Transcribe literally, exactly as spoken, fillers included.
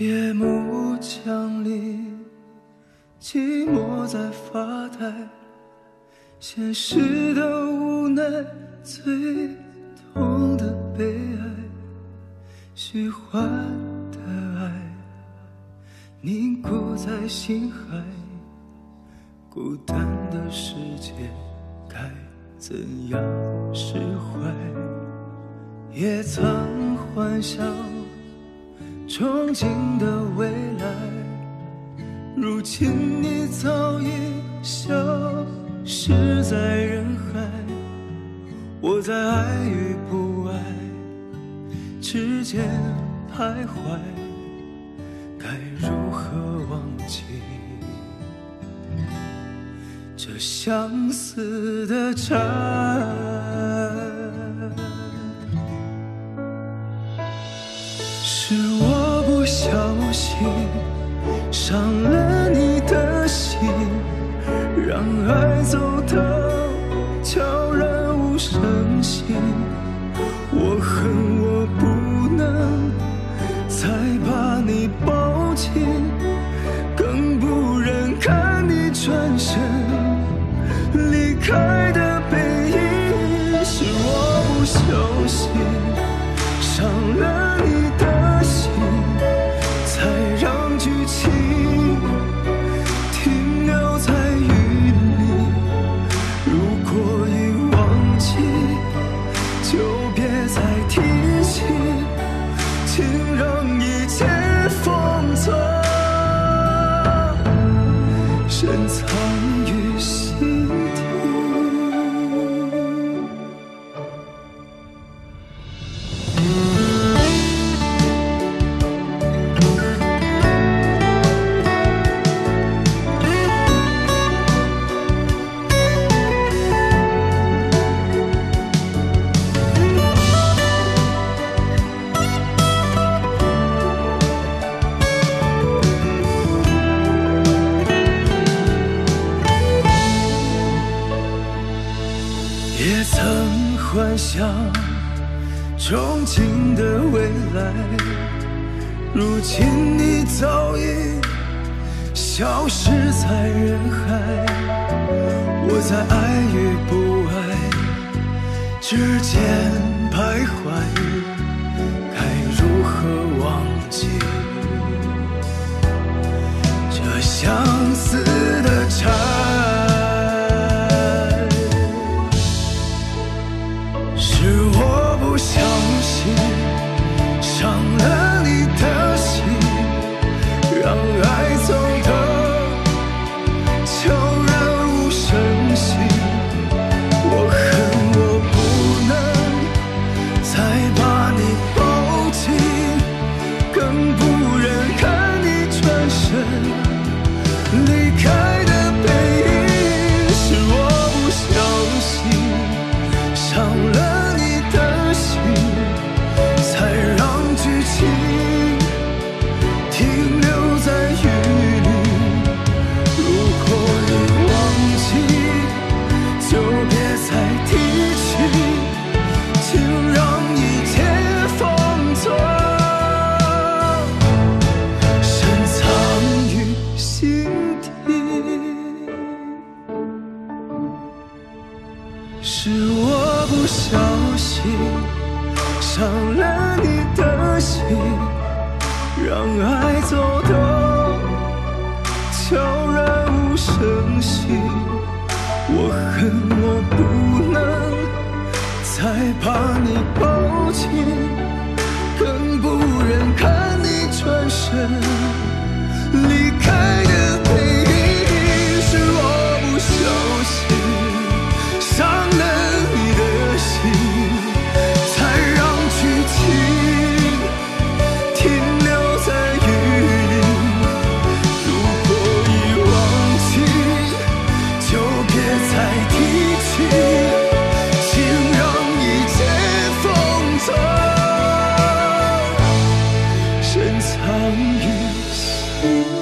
夜幕降临，寂寞在发呆，现实的无奈，最痛的悲哀，虚幻的爱凝固在心海，孤单的世界该怎样释怀？也曾幻想憧憬的未来，如今你早已消失在人海。我在爱与不爱之间徘徊，该如何忘记这相思的债？是我不小心伤了你的心，让爱走到悄然无声息。我恨我不能再把你抱紧，更不忍看你转身离开的背影。是我不小心伤了你的心，才让剧情停留在雨里。如果已忘记，就别再提起，请让一切封存，深藏于心底。也曾幻想憧憬的未来，如今你早已消失在人海。我在爱与不爱之间徘徊，该如何忘记这相思的债？是我不小心伤了你的心，让爱走得悄然无声息。我恨我不能再把你抱紧，更不忍看你转身离开的背影。是我不小心伤了停留在雨里。如果你忘记，就别再提起，请让一切封存，深藏于心底。是我不小心伤了你的心，让爱走得悄然无声息。我恨我不能再把你抱紧，更不忍看你转身离开的背影。是我不小心伤了你的心，才让剧情停留在雨里。如果已忘记，就别再提起，请让一切封存，深藏于心。